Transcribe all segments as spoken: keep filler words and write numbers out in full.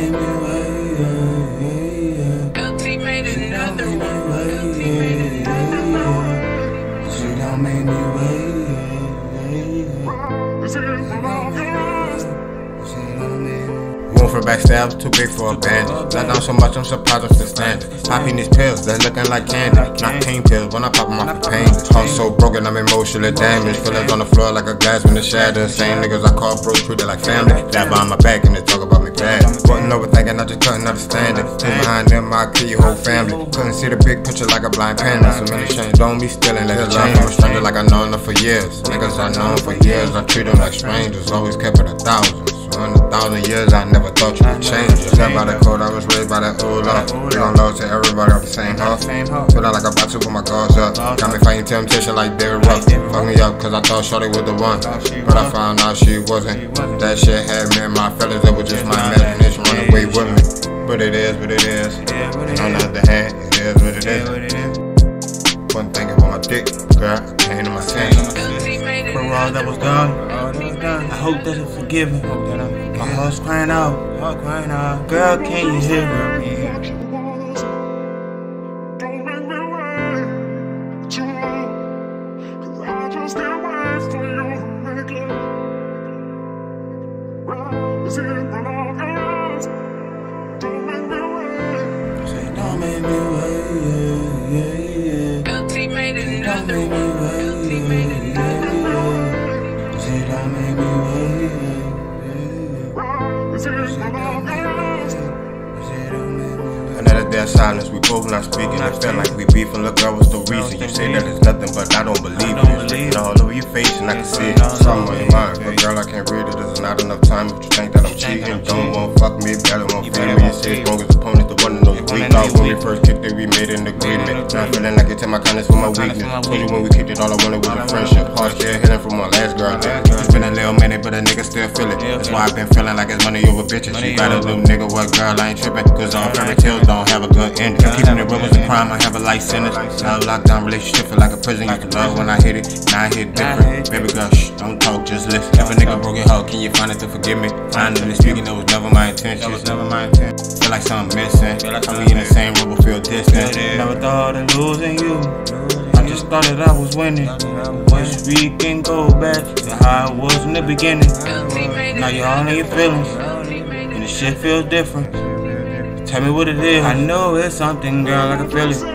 make me wait, yeah, yeah, yeah. L T made another one. L T Wait, made another one. yeah, yeah. She don't make me wait, yeah, yeah, yeah. She don't make me. Room for backstab, too big for a bandit. Let down so much, I'm surprised I'm still standing. Popping these pills, that's looking like candy. Not pain pills, when I pop them off the pain. Heart so broken, I'm emotionally damaged. Feelings on the floor like a glass when it shatters. Same niggas I call bro, treated like family. Dab behind my back and they talk about me bad. Wasn't overthinking, I just couldn't understand it. Two behind them, I kill your whole family. Couldn't see the big picture like a blind panda. So many chains, don't be stealing, let it change. I'm a stranger like I known them for years. Niggas I known for years, I treat them like strangers. Always kept it a thousand. So in a thousand years, I never thought you would change. Except by the code, I was raised by that old law. We don't know to everybody off the same heart. Feel like I about to put my guards up. Got me fighting temptation like David Ruff. Fuck me up cause I thought Shorty was the one. But I found out she wasn't. That shit had me and my feelings, it was just my imagination running away with me. But it is what it is. And on the other hand, it is what it is. One thing about my dick, girl, came to my skin. For all that was done, I hope that it's forgiven. My heart's crying out, girl, can you hear me? Say, don't make me wait, yeah, yeah, yeah. L T made another Don't make me one. wait, L T made yeah, another yeah, one. yeah. Say, don't make me wait, yeah, yeah. Say, don't make me wait. Say, don't make me wait. Another day of silence, we both not speaking. It felt like we beefing, look, girl, what's the reason? You say that it's nothing, but I don't believe it. It's written all over your face and I can see it. Something on your mind, but girl, I can't read it. There's not enough time if you think that I'm cheating. Don't want fuck me, barely want feed me. You say as long as opponents, the one to know we thought when we first kicked it, we made an agreement. Now I'm feeling like I take my kindness for my weakness. Told you when we kicked it, all I wanted was a friendship. Heart still healing from my last girl. It's been a little minute, but a nigga still feel it. That's why I've been feeling like it's money over bitches. She got a little nigga, what girl, I ain't tripping. Cause all fairy tales don't have a good ending. Keeping it real was a crime, I have a life sentence. Now lockdown relationship feel like a prison. Used to love when I hit it, now I hit different. Baby girl, shh, don't talk, just listen. If a nigga broke your heart, can you find it to forgive me? Finally speaking, that was never my intention. That was never my intent. Feel like something missing. I'm in the same room, but feel distant. Never thought of losing you. I just thought that I was winning. Wish we can go back to how it was in the beginning. Now you're all in your feelings, and the shit feels different. Tell me what it is. I know it's something, girl, I can feel it.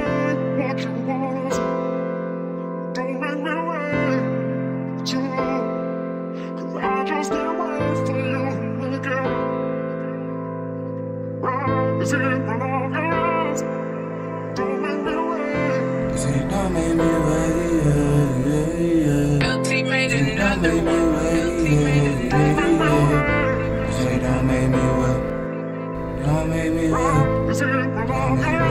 Say, don't make me wait, yeah, yeah, yeah. L T made another Don't make me one. wait, L T made yeah, another yeah, one. yeah. Say, don't make me wait. Don't make me wait. Don't make me wait.